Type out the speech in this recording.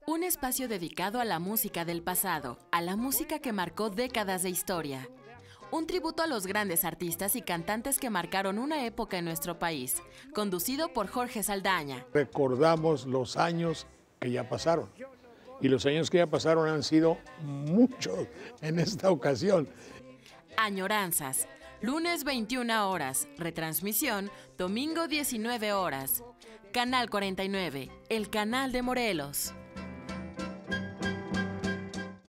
Un espacio dedicado a la música del pasado, a la música que marcó décadas de historia. Un tributo a los grandes artistas y cantantes que marcaron una época en nuestro país, conducido por Jorge Saldaña. Recordamos los años que ya pasaron. Y los años que ya pasaron han sido muchos en esta ocasión. Añoranzas, lunes 21 horas, retransmisión, domingo 19 horas. Canal 49, el canal de Morelos.